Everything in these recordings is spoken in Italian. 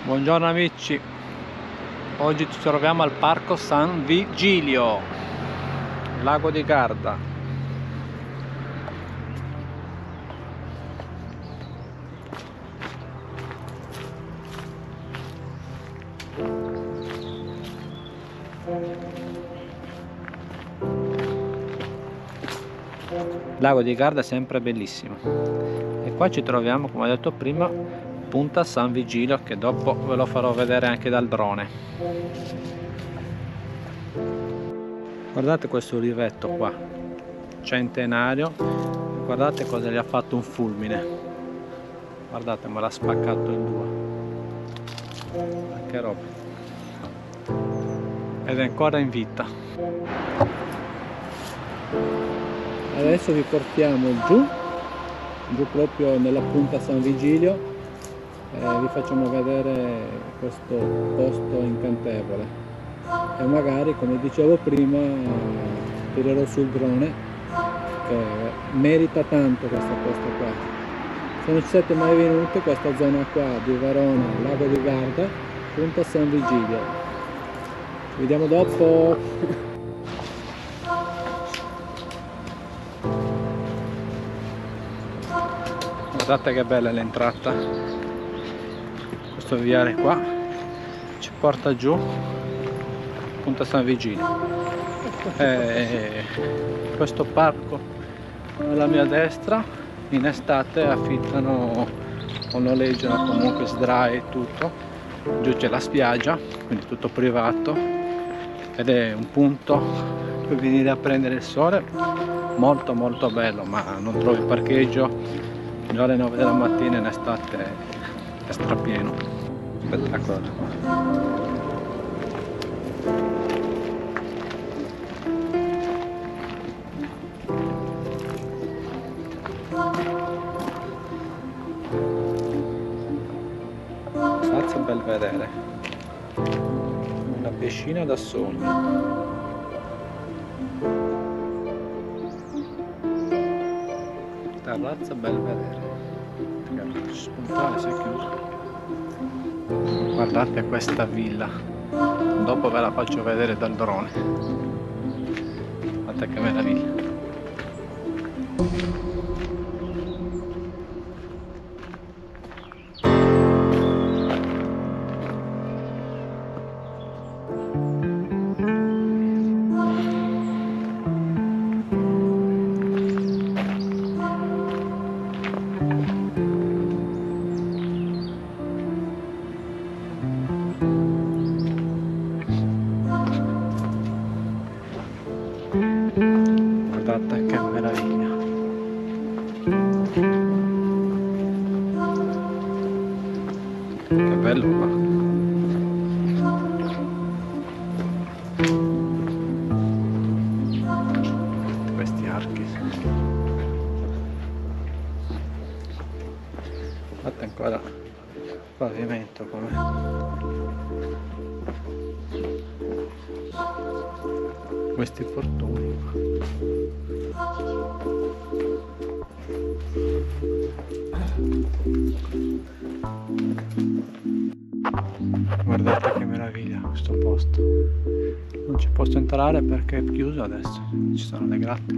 Buongiorno amici, oggi ci troviamo al parco San Vigilio, lago di Garda. Il lago di Garda è sempre bellissimo e qua ci troviamo, come ho detto prima, Punta San Vigilio, che dopo ve lo farò vedere anche dal drone. Guardate questo oliveto qua, centenario, guardate cosa gli ha fatto un fulmine, guardate, me l'ha spaccato in due, che roba, ed è ancora in vita. Adesso vi portiamo giù proprio nella Punta San Vigilio. Vi facciamo vedere questo posto incantevole e magari, come dicevo prima, tirerò sul drone, che merita tanto questo posto qua. Se non ci siete mai venuti, questa zona qua di Verona, lago di Garda, Punta San Vigilio. Ci vediamo dopo. Guardate che bella l'entrata. Questo viale qua ci porta giù Punta San Vigilio. Questo parco alla mia destra in estate affittano o noleggiano, comunque sdrai e tutto. Giù c'è la spiaggia, quindi tutto privato, ed è un punto per venire a prendere il sole molto molto bello, ma non trovi parcheggio. Già alle 9 della mattina in estate è strapieno. Spettacolo. Piazza Belvedere, una piscina da sogno. Terrazza Belvedere, spuntale, si è chiuso. Guardate questa villa, dopo ve la faccio vedere dal drone. Guardate che meraviglia. Guardate che meraviglia. Che bello qua. Questi archi. Guardate ancora il pavimento com'è. Questi portoni. Guardate che meraviglia questo posto. Non ci posso entrare perché è chiuso adesso, ci sono le gratte.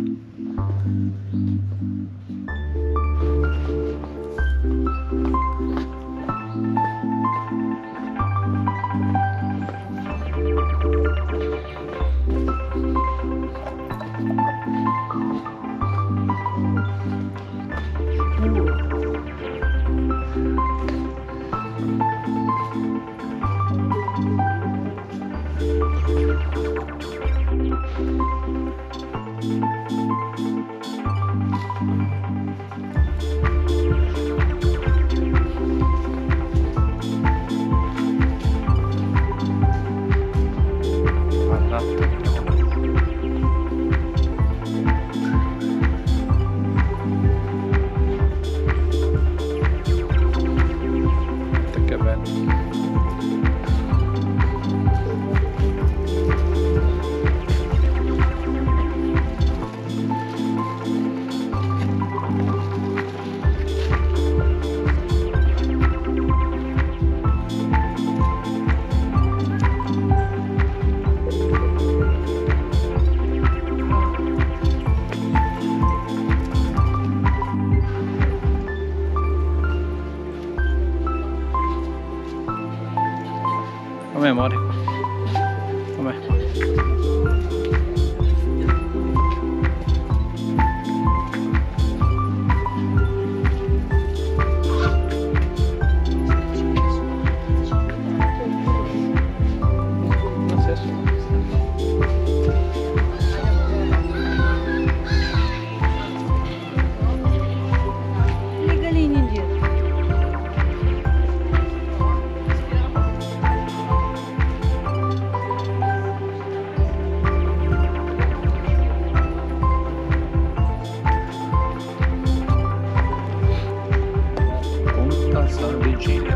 Com'è, amore? Com'è? San Vigilio.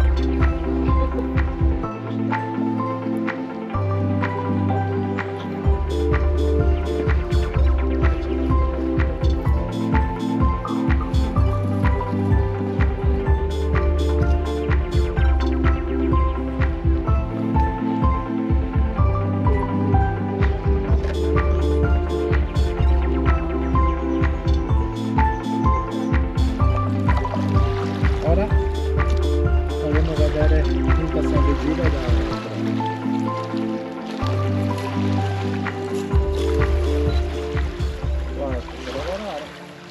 Ora vogliamo vedere tutta San Vigilio da guarda, per lavorare.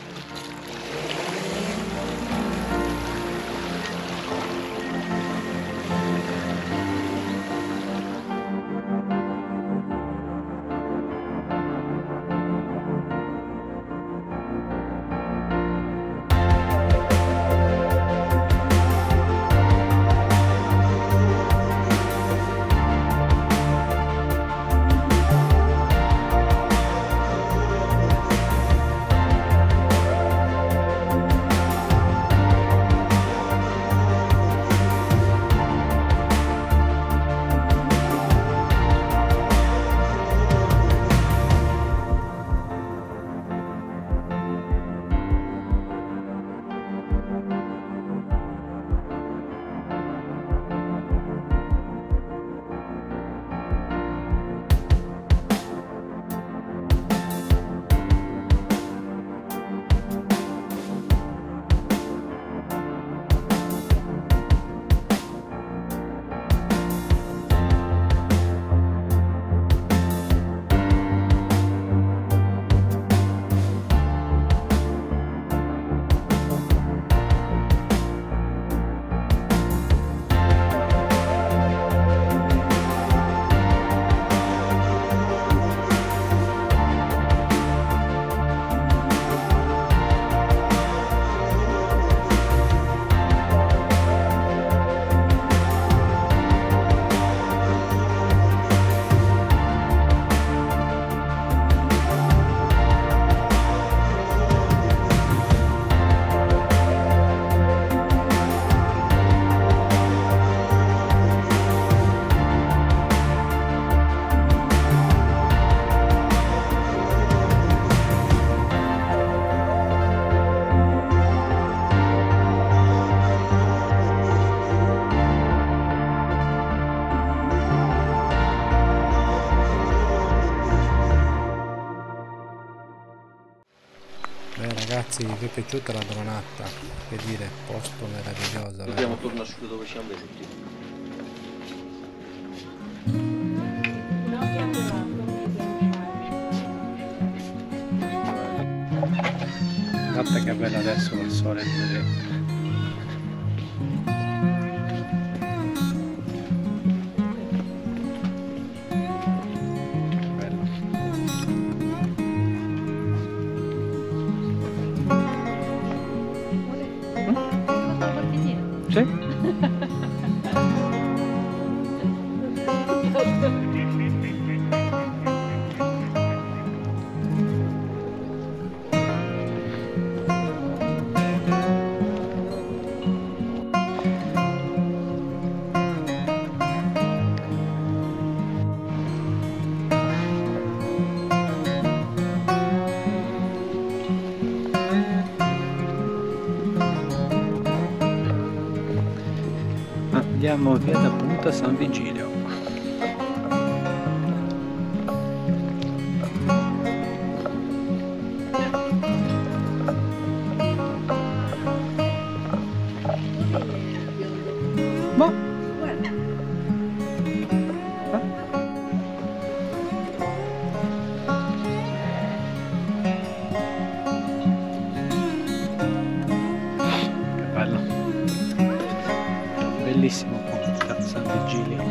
Ragazzi, vi è piaciuta la Dronata? Che dire, posto meraviglioso. Dobbiamo tornare su dove siamo venuti. Guarda che bella adesso col sole, vedete. Sì? Andiamo via da Punta San Vigilio. Ma bellissimo Ponte San Vigilio.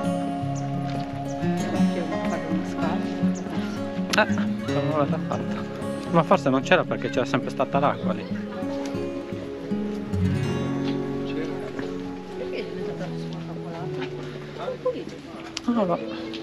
Non l'ho fatta. Ma forse non c'era perché c'era sempre stata l'acqua lì. Perché è diventata una cavolata? Un pochino. Ah, va.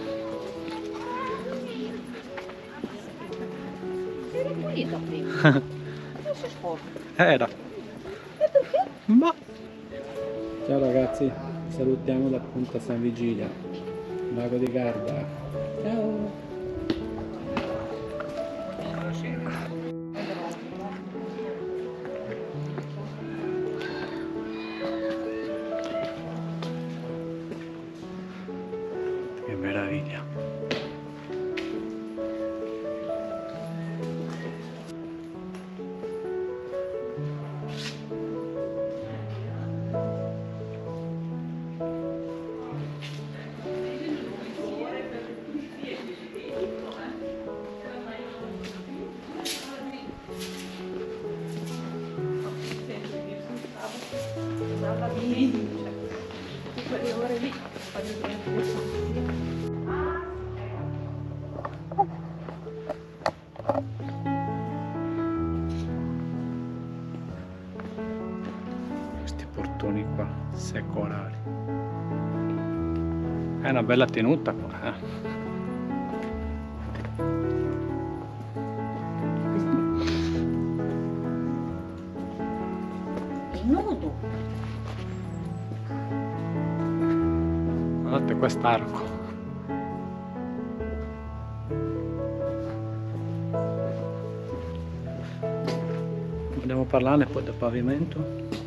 Era pulita prima. Adesso è sporca. Era. E perché? Ma. Ciao ragazzi, salutiamo da Punta San Vigilio, Lago di Garda. Ciao. Che meraviglia. Quelle ore lì Questi portoni qua, secolari. È una bella tenuta qua, è nudo. Guardate quest'arco. Vogliamo parlarne poi del pavimento?